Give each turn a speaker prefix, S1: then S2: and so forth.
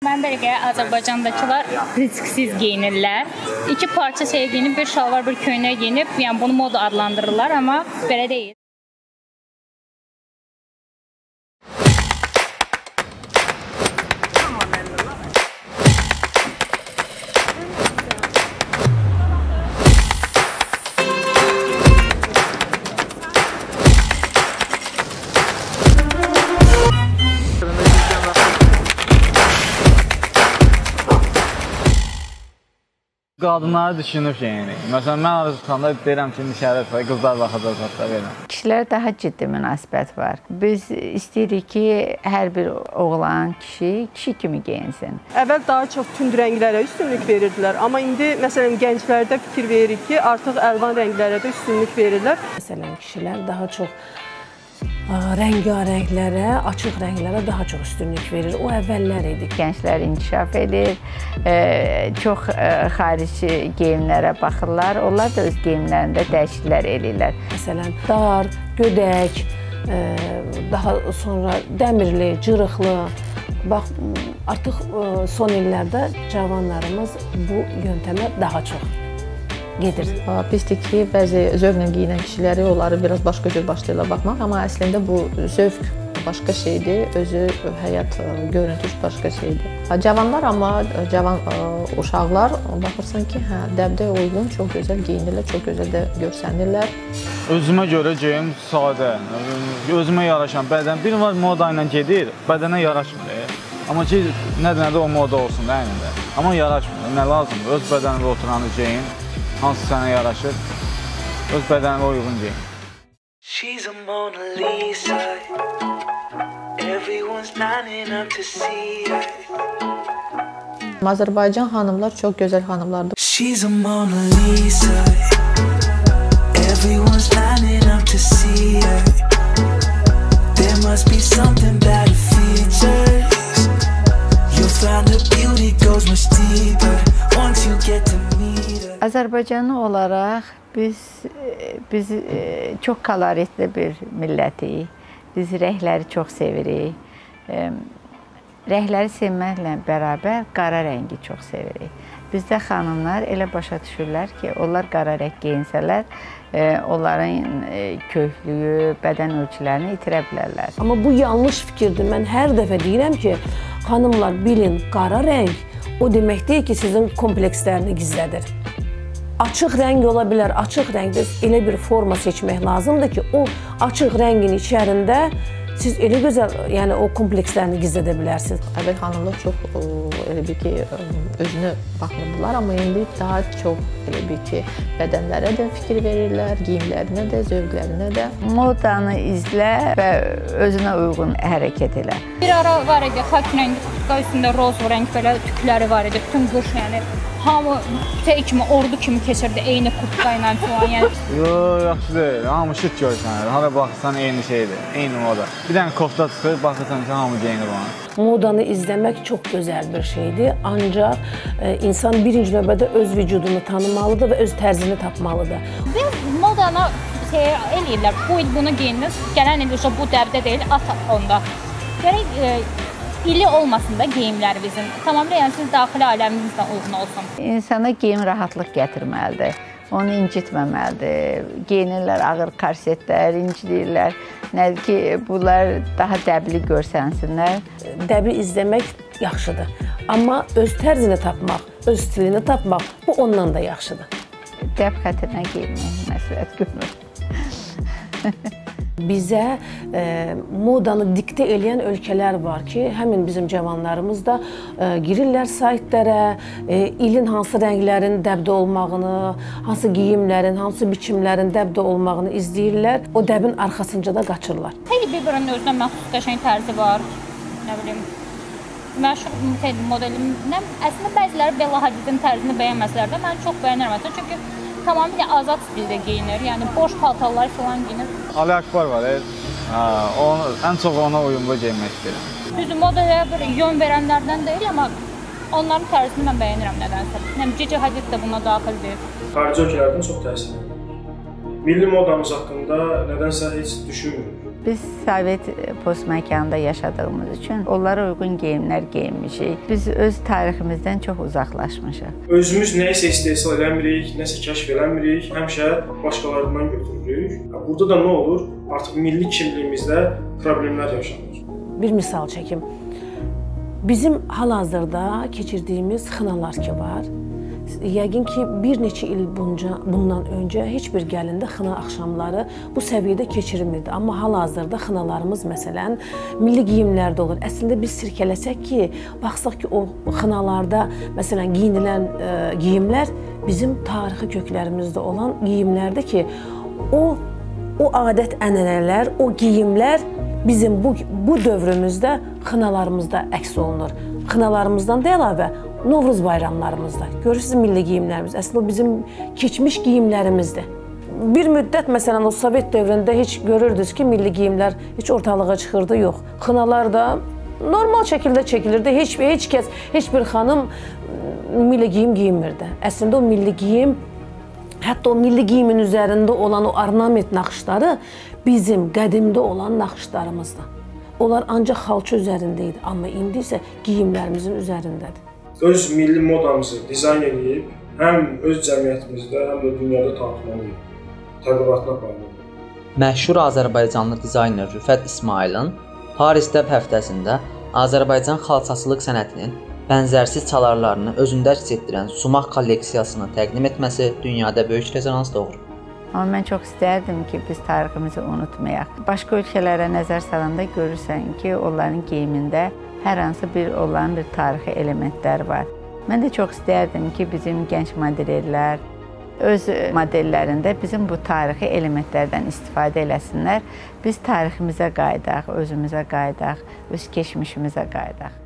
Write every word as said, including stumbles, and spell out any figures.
S1: Mən belə ki, Azərbaycandakılar risksiz geyinirlər. İki parça şey geyinib, bir şalvar, bir köynək geyinib, yəni bunu moda adlandırırlar, amma belə deyil.
S2: Qadınları düşünüb yəni. Məsələn, mən arzu tutanda deyirəm ki, şərəf var, qızlar baxacaq zaten belə.
S3: Kişilərə daha ciddi münasibət var. Biz istəyirik ki, hər bir oğlan, kişi, kişi kimi geyinsin.
S4: Əvvəl daha çox tünd rənglərə üstünlük verirdilər. Amma indi, məsələn, gənclərdə fikir veririk ki, artıq əlvan rənglərə də üstünlük verirlər.
S5: Məsələn, kişilər daha çox rəngarənglərə, açıq rənglərə daha çox üstünlük verir. O əvvəllər idi.
S3: Gənclər inkişaf edir, çox xarici geyimlərə baxırlar. Onlar da öz geyimlərində dəyişikliklər edirlər.
S5: Məsələn, dar, gödək, daha sonra dəmirli, cırıqlı. Bax, artıq son illərdə cavanlarımız bu yöntəmə daha çox gedir.
S6: Pisdir ki, bəzi zövqlə giyinən kişiləri onları biraz başqa cür başlayırlar baxmaq, amma əslində bu zövq başqa şeydir, özü həyat görüntüsü başqa şeydir. Cavanlar, amma cavan uşaqlar baxırsan ki, hə, dəbdə uyğun, çox gözəl geyinirlər, çox gözəl də görsənirlər.
S2: Özümə görə geyim sadə, özümə yaraşan bədən. Bir var moda ilə gedir, bədənə yaraşmır. Amma ki, nədə-nədə o moda olsun da əlində. Amma yaraşmır, nə lazımdır? Öz bədənində oturanı geyin. Hansı sənə yaraşır, öz bədənə uyğun geyin.
S7: She's a Mona Lisa. Everyone's lining up to see her.
S6: Azərbaycan xanımlar çox gözəl xanımlardır.
S7: She's a Mona Lisa. Everyone's lining up to see her. There must be something about her features. You'll find her beauty goes much deeper once you get to meet her.
S3: Azərbaycanlı olaraq biz biz çox koloritli bir millətik. Biz rəngləri çox sevirik. Rəngləri sevməklə bərabər qara rəngi çox sevirik. Bizdə xanımlar elə başa düşürlər ki, onlar qara rəng geyinsələr, onların köklüyü, bədən ölçülərini itirə bilərlər.
S5: Amma bu yanlış fikirdir. Mən hər dəfə deyirəm ki, xanımlar bilin, qara rəng o demək deyil ki, sizin komplekslərini gizlədir. Açıq rəng ola bilər, açıq rəngdə elə bir forma seçmək lazımdır ki, o açıq rəngin içərisində siz elə gözəl, yəni o komplekslərini gizlədə bilərsiniz.
S6: Əvvəl xanımlar çox, elə bir ki, özünə baxmırdılar, amma indi daha çox, elə bir ki, bədənlərə də fikir verirlər, giyimlərinə də, zövqlərinə də.
S3: Modanı izlə və özünə uyğun hərəkət elə.
S1: Bir ara var idi, xak rəngi, tutqa üstündə roz rəng belə tükləri var idi, bütün qış, yəni hamı tey kimi, ordu kimi keçirdi, eyni kurtka ilə falan, yəni.
S2: Yox, yaxşı deyil, hamı şık görsənir, hara baxırsan eyni şeydir, eyni moda. Bir dənə kofta çıxır, baxırsan ki, hamı geyinir ona.
S5: Modanı izləmək çox gözəl bir şeydir, ancaq e, insan birinci növbədə öz vücudunu tanımalıdır və öz tərzini tapmalıdır.
S1: Biz modana şey eləyirlər, bu il bunu geyindiniz, gələn il bu dəbdə deyil, at onda. Gərək e, ili olmasın da geyimlərimizin. Tamamilə, yəni siz daxili aləminizlə uyğun olsun.
S3: İnsana geyim rahatlıq gətirməlidir. Onu incitməməlidir. Geyinirlər ağır korsetlər, incidirlər. Nədir ki, bunlar daha dəbli görsənsinlər.
S5: Dəbi izləmək yaxşıdır. Amma öz tərzini tapmaq, öz stilini tapmaq, bu ondan da yaxşıdır.
S3: Dəb xətrinə geyinmək məsləhət görmür.
S5: Bizə e, modanı diktə eləyən ölkələr var ki, həmin bizim cavanlarımız da e, girirlər saytlərə, e, ilin hansı rənglərin dəbdə olmağını, hansı geyimlərin, hansı biçimlərin dəbdə olmağını izləyirlər, o dəbin arxasınca da qaçırlar.
S1: Hər bir-birinin özünə məxsus qəşəng tərzi var, nə bilim, məşhur modelimdən, əslində bəziləri Bella Hadidin tərzini bəyənməsələr də mən çox bəyənirəm, çünki tamamilə azad stildə geyinir, yəni boş paltarlar falan geyinir.
S2: Ali Akbar var, onu, ən çox ona uyumlu geyinmək istəyirəm.
S1: Düzdür, modaya bir yön verənlərdən deyil, amma onların tərzini mən bəyənirəm nədənsə. Yəni, Gigi Hadid də buna daxildir.
S8: Xarici ölkələrdən çox təsirli. Milli modamız haqqında nədənsə heç düşünmürük.
S3: Biz Sovet postməkanında yaşadığımız üçün onlara uyğun geyimlər geyinmişik. Biz öz tariximizdən çox uzaqlaşmışıq.
S8: Özümüz nəyisə istehsal eləmirik, nəsə kəşf eləmirik, həmişə başqalarından götürürük. Burada da nə olur? Artıq milli kimliyimizdə problemlər yaşanır.
S5: Bir misal çəkim. Bizim hal-hazırda keçirdiyimiz xınalar ki var, yəqin ki, bir neçə il bunca, bundan öncə heç bir gəlində xına axşamları bu səviyyədə keçirilmirdi. Amma hal-hazırda xınalarımız, məsələn, milli geyimlərdə olur. Əslində biz sirkələsək ki, baxsaq ki, o xınalarda, məsələn, giyinilən e, geyimlər bizim tarixi köklərimizdə olan geyimlərdir ki, o, o adət-ənənələr, o geyimlər bizim bu, bu dövrümüzdə xınalarımızda əks olunur. Xınalarımızdan da əlavə Novruz bayramlarımızda. Görürsünüz, milli geyimlərimiz əslində bizim keçmiş geyimlərimizdir. Bir müddət, məsələn, o Sovet dövründə heç görürdünüz ki, milli geyimlər heç ortalığa çıxırdı, yox. Xınalar da normal şəkildə çəkilirdi. Heç, heç kəs, heç bir xanım milli geyim geyinmirdi. Əslində o milli geyim, hətta o milli geyimin üzərində olan o ornament naxışları bizim qədimdə olan naxışlarımızdır. Onlar ancaq xalça üzərində idi, amma indi isə geyimlərimizin üzərindədir.
S8: Öz milli modamızı dizayn edib, həm öz cəmiyyətimizdə, həm də dünyada tanıtmalıyıq, təbliğatına aparmalıyıq.
S9: Məşhur Azərbaycanlı dizayner Rüfət İsmailin Paris Dəb həftəsində Azərbaycan xalçaçılıq sənətinin bənzərsiz çalarlarını özündə əks etdirən Sumaq kolleksiyasını təqdim etməsi dünyada böyük rezonans doğurur.
S3: Amma mən çox istərdim ki, biz tariximizi unutmayaq. Başqa ölkələrə nəzər salanda görürsən ki, onların geyimində hər hansı bir olan bir tarixi elementlər var. Mən də çox istərdim ki, bizim gənc modellər öz modellərində bizim bu tarixi elementlərdən istifadə eləsinlər. Biz tariximizə qayıdaq, özümüzə qayıdaq, öz keçmişimizə qayıdaq.